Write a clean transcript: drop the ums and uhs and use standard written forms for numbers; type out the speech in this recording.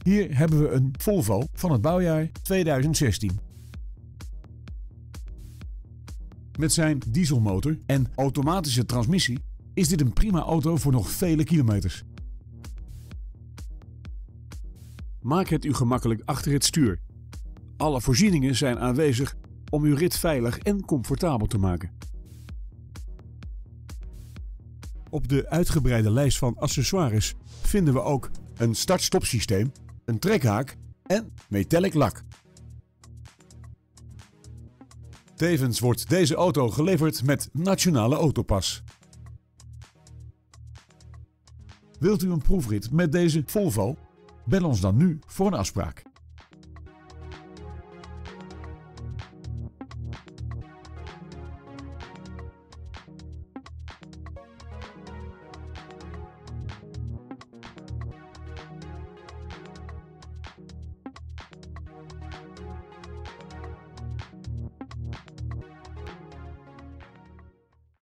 Hier hebben we een Volvo van het bouwjaar 2016. Met zijn dieselmotor en automatische transmissie is dit een prima auto voor nog vele kilometers. Maak het u gemakkelijk achter het stuur. Alle voorzieningen zijn aanwezig om uw rit veilig en comfortabel te maken. Op de uitgebreide lijst van accessoires vinden we ook een start-stop systeem, een trekhaak en metallic lak. Tevens wordt deze auto geleverd met Nationale Autopas. Wilt u een proefrit met deze Volvo? Bel ons dan nu voor een afspraak.